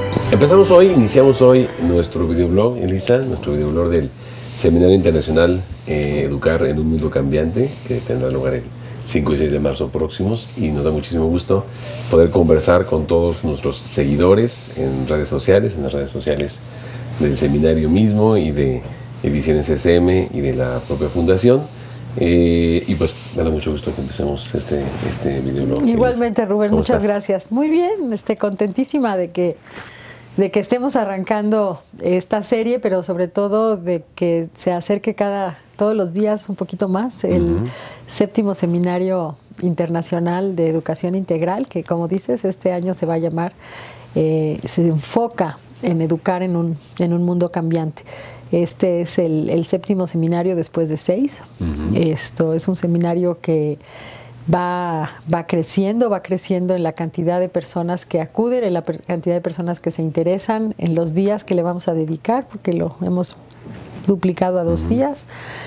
Iniciamos hoy nuestro videoblog, Elisa, nuestro videoblog del Seminario Internacional Educar en un Mundo Cambiante, que tendrá lugar el 5 y 6 de marzo próximos, y nos da muchísimo gusto poder conversar con todos nuestros seguidores en redes sociales, en las redes sociales del seminario mismo y de Ediciones SM y de la propia fundación. Y pues me da mucho gusto que empecemos este videoblog. Igualmente, Rubén, muchas estás? gracias. Muy bien, contentísima de que estemos arrancando esta serie, pero sobre todo de que se acerque todos los días un poquito más el séptimo Seminario Internacional de Educación Integral, que como dices, este año se va a llamar, se enfoca en educar en un mundo cambiante. Este es el séptimo seminario después de 6. Esto es un seminario que va creciendo en la cantidad de personas que acuden, en la cantidad de personas que se interesan, en los días que le vamos a dedicar, porque lo hemos duplicado a 2 días.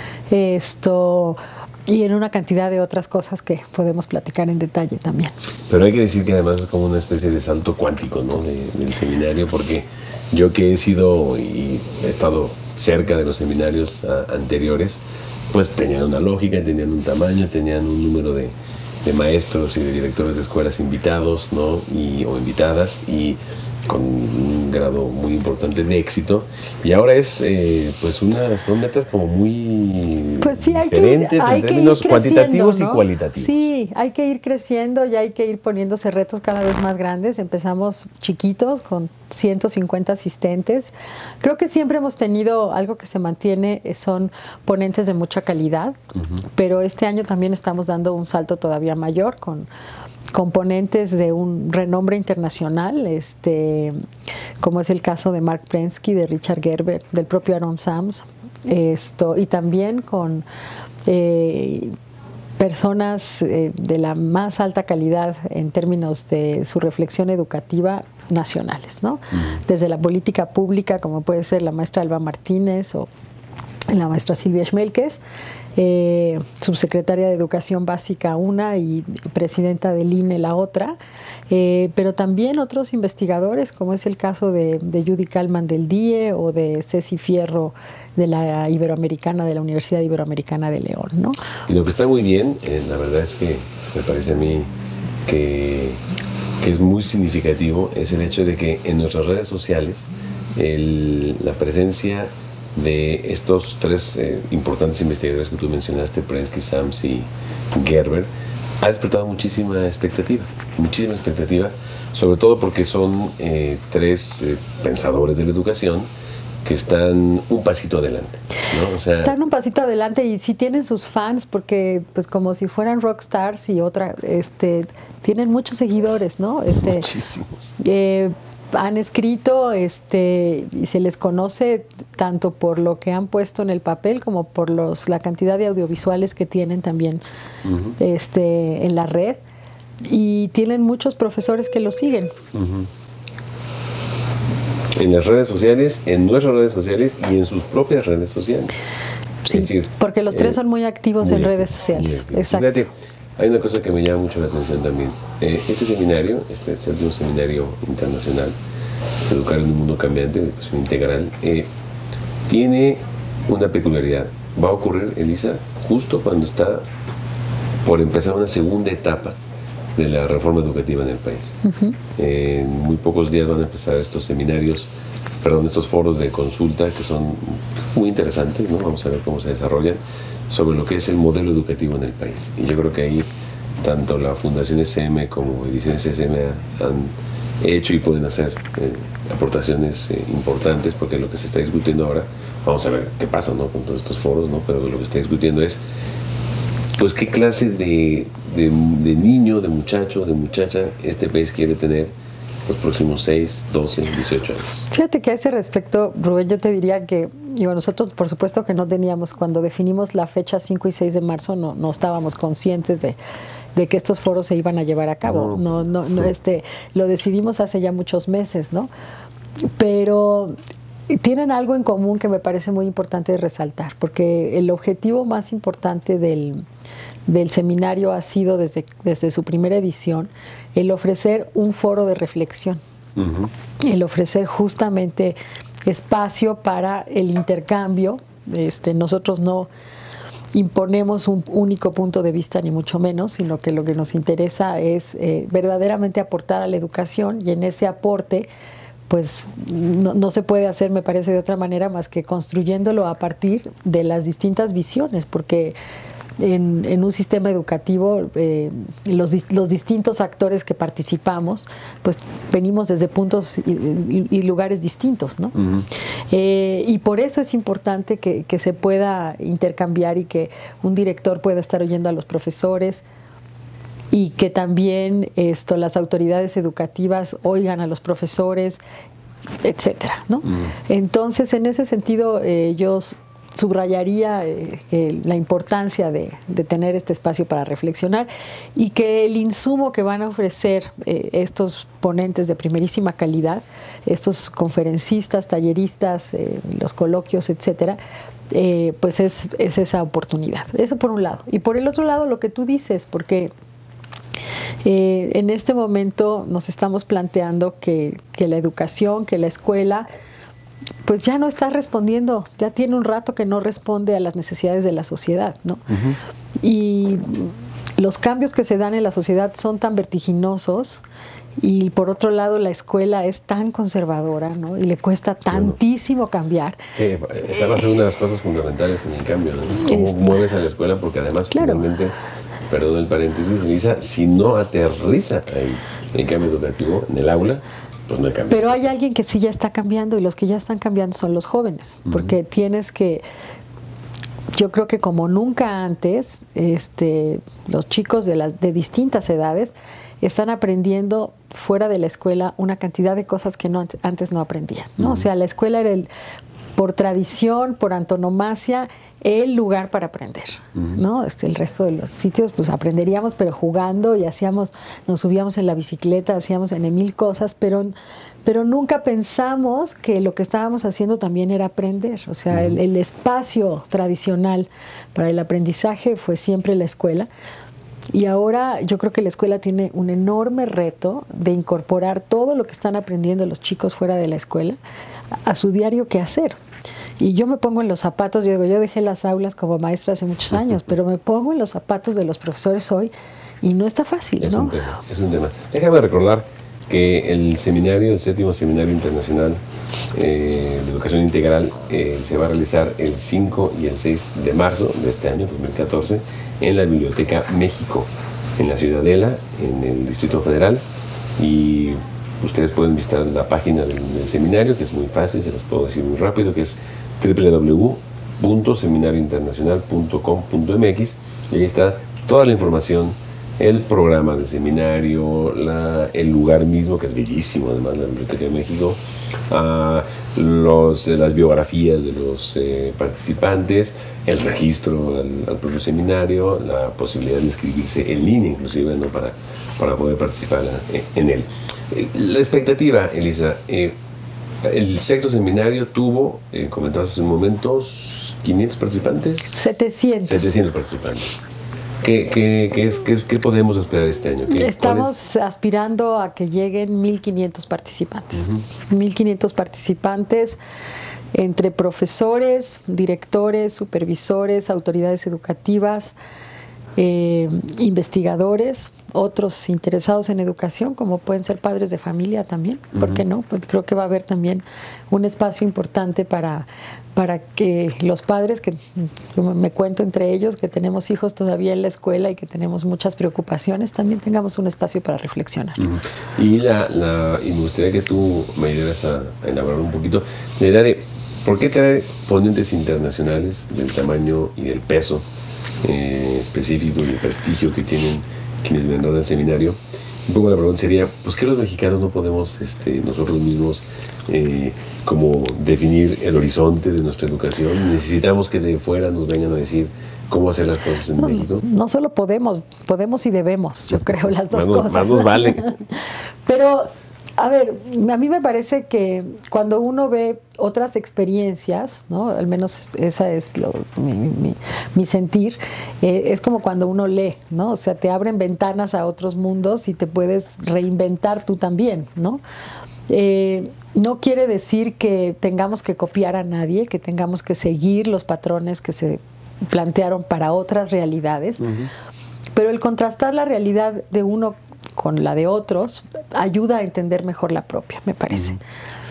Y en una cantidad de otras cosas que podemos platicar en detalle también. Pero hay que decir que además es como una especie de salto cuántico, ¿no? del seminario, porque yo que he sido y he estado cerca de los seminarios anteriores, pues tenían una lógica, tenían un tamaño, tenían un número de maestros y de directores de escuelas invitados, ¿no? O invitadas, y con un grado muy importante de éxito. Y ahora es, son metas como muy diferentes en términos cuantitativos, ¿no? Y cualitativos. Sí, hay que ir creciendo y hay que ir poniéndose retos cada vez más grandes. Empezamos chiquitos con 150 asistentes. Creo que siempre hemos tenido algo que se mantiene, son ponentes de mucha calidad, pero este año también estamos dando un salto todavía mayor con componentes de un renombre internacional, como es el caso de Mark Prensky, de Richard Gerber, del propio Aaron Sams, y también con personas de la más alta calidad en términos de su reflexión educativa nacionales, ¿no? Desde la política pública, como puede ser la maestra Alba Martínez o la maestra Silvia Schmelkes, subsecretaria de Educación Básica una y presidenta del INE la otra, pero también otros investigadores, como es el caso de Judy Kalman del DIE o de Ceci Fierro de la Iberoamericana, de la Universidad Iberoamericana de León, ¿no? Y lo que está muy bien, la verdad es que me parece a mí que es muy significativo, es el hecho de que en nuestras redes sociales la presencia de estos 3 importantes investigadores que tú mencionaste, Prensky, Sams y Gerber, ha despertado muchísima expectativa, sobre todo porque son 3 pensadores de la educación que están un pasito adelante, ¿no? O sea, están un pasito adelante y sí tienen sus fans, porque pues como si fueran rockstars y tienen muchos seguidores, ¿no? Muchísimos. Han escrito y se les conoce tanto por lo que han puesto en el papel como por la cantidad de audiovisuales que tienen también en la red, y tienen muchos profesores que los siguen. En las redes sociales, en nuestras redes sociales y en sus propias redes sociales. Sí, es decir, porque los 3 son muy activos en redes sociales. Exacto. Fíjate, hay una cosa que me llama mucho la atención también. Este seminario, séptimo seminario internacional, Educar en un Mundo Cambiante, de educación integral, tiene una peculiaridad. Va a ocurrir, Elisa, justo cuando está por empezar una segunda etapa de la reforma educativa en el país. En muy pocos días van a empezar estos foros de consulta que son muy interesantes, ¿no? Vamos a ver cómo se desarrollan sobre lo que es el modelo educativo en el país. Y yo creo que ahí tanto la Fundación SM como Ediciones SM han hecho y pueden hacer aportaciones importantes, porque lo que se está discutiendo ahora, vamos a ver qué pasa, ¿no? Con todos estos foros, ¿no? Pero lo que se está discutiendo es, pues, qué clase de niño, de muchacho, de muchacha este país quiere tener los próximos 6, 12, 18 años. Fíjate que a ese respecto, Rubén, yo te diría que nosotros por supuesto que no teníamos, cuando definimos la fecha 5 y 6 de marzo, no estábamos conscientes de que estos foros se iban a llevar a cabo. No, lo decidimos hace ya muchos meses, ¿no? Pero tienen algo en común que me parece muy importante resaltar, porque el objetivo más importante del seminario ha sido desde su primera edición el ofrecer un foro de reflexión el ofrecer justamente espacio para el intercambio. Nosotros no imponemos un único punto de vista, ni mucho menos, sino que lo que nos interesa es verdaderamente aportar a la educación, y en ese aporte pues no se puede hacer, me parece, de otra manera más que construyéndolo a partir de las distintas visiones, porque en un sistema educativo los distintos actores que participamos pues venimos desde puntos y lugares distintos, ¿no? Y por eso es importante que se pueda intercambiar y que un director pueda estar oyendo a los profesores, y que también las autoridades educativas oigan a los profesores, etcétera, ¿no? Entonces, en ese sentido, yo subrayaría la importancia de tener este espacio para reflexionar, y que el insumo que van a ofrecer estos ponentes de primerísima calidad, estos conferencistas, talleristas, los coloquios, etcétera, pues es esa oportunidad. Eso por un lado. Y por el otro lado, lo que tú dices, porque en este momento nos estamos planteando que la educación, que la escuela, pues ya no está respondiendo, ya tiene un rato que no responde a las necesidades de la sociedad, ¿no? Y los cambios que se dan en la sociedad son tan vertiginosos, y por otro lado la escuela es tan conservadora, ¿no? Y le cuesta tantísimo cambiar. Esa va a ser una de las cosas fundamentales en el cambio, ¿no? Cómo mueves a la escuela, porque además finalmente, perdón el paréntesis, Elisa, si no aterriza el cambio educativo en el aula, pues no hay cambio. Pero hay alguien que sí ya está cambiando, y los que ya están cambiando son los jóvenes, porque tienes que, yo creo que como nunca antes, los chicos de distintas edades están aprendiendo fuera de la escuela una cantidad de cosas que antes no aprendían, ¿no? O sea, la escuela era por tradición, por antonomasia, el lugar para aprender, ¿no? El resto de los sitios pues aprenderíamos, pero jugando, y nos subíamos en la bicicleta, hacíamos mil cosas, pero nunca pensamos que lo que estábamos haciendo también era aprender. O sea, el espacio tradicional para el aprendizaje fue siempre la escuela. Y ahora yo creo que la escuela tiene un enorme reto de incorporar todo lo que están aprendiendo los chicos fuera de la escuela a su diario quehacer. Y yo me pongo en los zapatos, yo dejé las aulas como maestra hace muchos años, pero me pongo en los zapatos de los profesores hoy, y no está fácil, ¿no? Es un tema. Déjame recordar que el séptimo Seminario Internacional de Educación Integral se va a realizar el 5 y el 6 de marzo de este año, 2014, en la Biblioteca México, en la Ciudadela, en el Distrito Federal. Y ustedes pueden visitar la página del seminario, que es muy fácil, se los puedo decir muy rápido, que es www.seminariointernacional.com.mx, y ahí está toda la información, el programa del seminario, el lugar mismo, que es bellísimo, además, la Biblioteca de México, las biografías de los participantes, el registro al propio seminario, la posibilidad de inscribirse en línea, inclusive, ¿no? para poder participar en él. La expectativa, Elisa, el sexto seminario tuvo, comentabas hace un momento, 500 participantes. 700 participantes. ¿Qué podemos esperar este año? Estamos aspirando a que lleguen 1.500 participantes. 1.500 participantes entre profesores, directores, supervisores, autoridades educativas, investigadores, otros interesados en educación, como pueden ser padres de familia también, ¿por qué no? Porque creo que va a haber también un espacio importante para que los padres, que me cuento entre ellos, que tenemos hijos todavía en la escuela y que tenemos muchas preocupaciones, también tengamos un espacio para reflexionar. Y me gustaría que tú me ayudaras a elaborar un poquito la idea de por qué traer ponentes internacionales del tamaño y del peso específico y el prestigio que tienen quienes vendrán al seminario. Un poco la pregunta sería, pues ¿qué los mexicanos no podemos nosotros mismos como definir el horizonte de nuestra educación? Necesitamos que de fuera nos vengan a decir cómo hacer las cosas en México. No solo podemos y debemos, yo creo, las dos cosas. Más nos vale. Pero, a ver, a mí me parece que cuando uno ve otras experiencias, ¿no? Al menos esa es mi sentir, es como cuando uno lee, ¿no? O sea, te abren ventanas a otros mundos y te puedes reinventar tú también, ¿no? No quiere decir que tengamos que copiar a nadie, que tengamos que seguir los patrones que se plantearon para otras realidades, pero el contrastar la realidad de uno con la de otros ayuda a entender mejor la propia, me parece.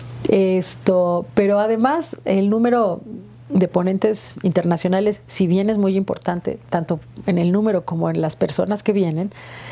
Pero además el número de ponentes internacionales, si bien es muy importante, tanto en el número como en las personas que vienen,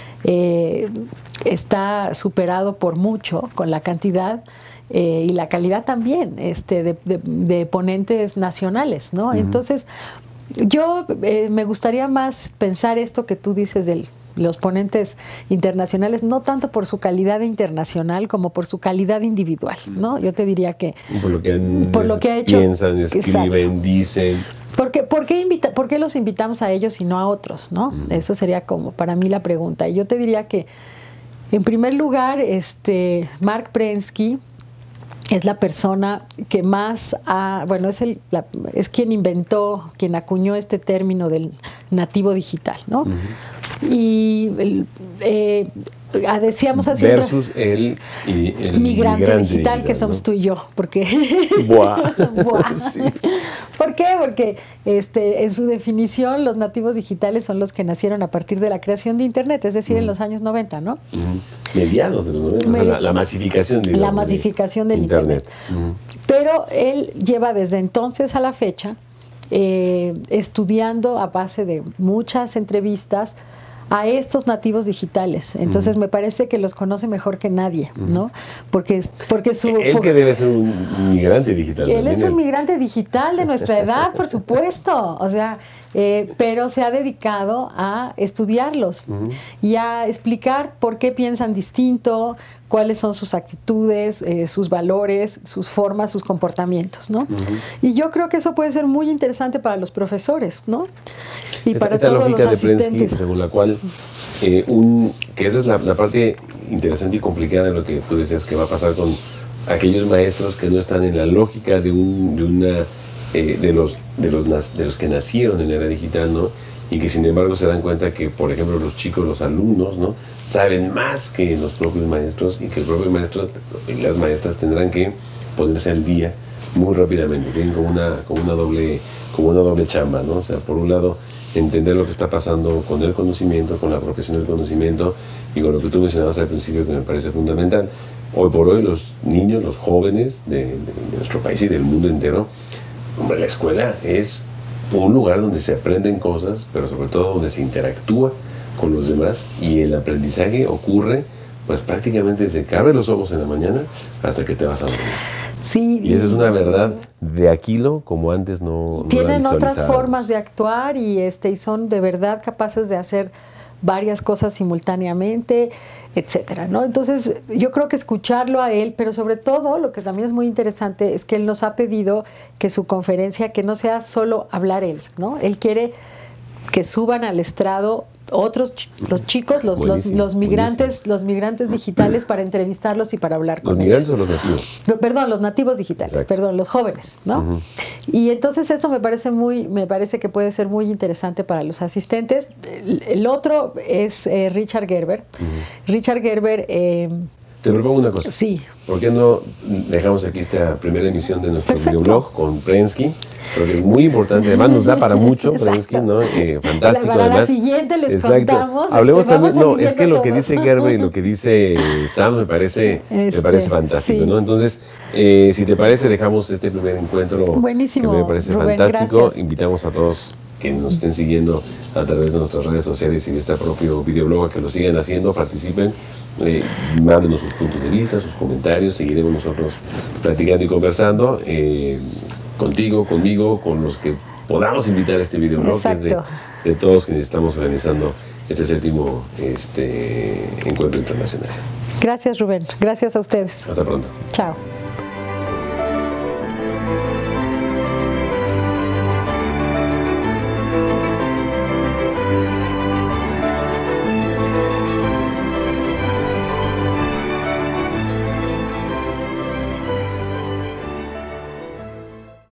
está superado por mucho con la cantidad y la calidad también de ponentes nacionales, ¿no? Entonces, yo me gustaría más pensar esto que tú dices de los ponentes internacionales, no tanto por su calidad internacional como por su calidad individual, ¿no? Yo te diría que por lo que ha hecho, piensan, escriben, exacto, dicen. ¿Por qué los invitamos a ellos y no a otros, no? Esa sería como para mí la pregunta. Y yo te diría que, en primer lugar, Marc Prensky es la persona que más es quien inventó, quien acuñó este término del nativo digital, ¿no? Y decíamos así versus el migrante digital, que somos, ¿no?, tú y yo, porque sí. ¿Por qué? Porque en su definición los nativos digitales son los que nacieron a partir de la creación de Internet, es decir, en los años 90, ¿no? Mediados de los 90, la masificación, digamos, la masificación del Internet. Pero él lleva desde entonces a la fecha estudiando a base de muchas entrevistas a estos nativos digitales. Entonces me parece que los conoce mejor que nadie, ¿no? Porque él que debe ser un migrante digital. Él es un migrante digital de nuestra edad, por supuesto. O sea, pero se ha dedicado a estudiarlos y a explicar por qué piensan distinto, cuáles son sus actitudes, sus valores, sus formas, sus comportamientos, ¿no? Y yo creo que eso puede ser muy interesante para los profesores, ¿no? Y para todos los asistentes. Esta lógica de Prensky, según la cual que esa es la parte interesante y complicada de lo que tú decías que va a pasar con aquellos maestros que no están en la lógica de los que nacieron en la era digital, ¿no? Y que sin embargo se dan cuenta que, por ejemplo, los chicos, los alumnos, ¿no?, saben más que los propios maestros, y que el propio maestro y las maestras tendrán que ponerse al día muy rápidamente. Tienen como una doble chamba, ¿no? O sea, por un lado, entender lo que está pasando con el conocimiento, con la profesión del conocimiento, y con lo que tú mencionabas al principio, que me parece fundamental. Hoy por hoy los niños, los jóvenes de nuestro país y del mundo entero, hombre, la escuela es un lugar donde se aprenden cosas, pero sobre todo donde se interactúa con los demás, y el aprendizaje ocurre pues prácticamente desde que abres los ojos en la mañana hasta que te vas a dormir. Sí, y esa es una verdad de Aquilo como antes no tienen otras formas de actuar y son de verdad capaces de hacer varias cosas simultáneamente, etcétera, ¿no? Entonces, yo creo que escucharlo a él, pero sobre todo, lo que también es muy interesante es que él nos ha pedido que su conferencia, que no sea solo hablar él, ¿no? Él quiere que suban al estrado los chicos, los migrantes digitales, para entrevistarlos y para hablar con ellos. ¿Los migrantes o los nativos? Perdón, los nativos digitales, perdón, los jóvenes, ¿no? Y entonces eso me parece que puede ser muy interesante para los asistentes. El otro es Richard Gerber. Richard Gerber... Te propongo una cosa. Sí. ¿Por qué no dejamos aquí esta primera emisión de nuestro videoblog con Prensky? Porque es muy importante, además nos da para mucho Prensky, ¿no? Fantástico, para además. La siguiente contamos. Hablemos también, es que lo que dice Gerber y lo que dice Sam me parece fantástico, sí, ¿no? Entonces, si te parece, dejamos este primer encuentro. Buenísimo, que me parece Rubén, fantástico. Gracias. Invitamos a todos que nos estén siguiendo a través de nuestras redes sociales y de este propio videoblog a que lo sigan haciendo, participen. Mándenos sus puntos de vista, sus comentarios, seguiremos nosotros platicando y conversando contigo, conmigo, con los que podamos invitar a este videoblog, que es de todos quienes estamos organizando este 7º encuentro internacional. Gracias, Rubén. Gracias a ustedes. Hasta pronto. Chao.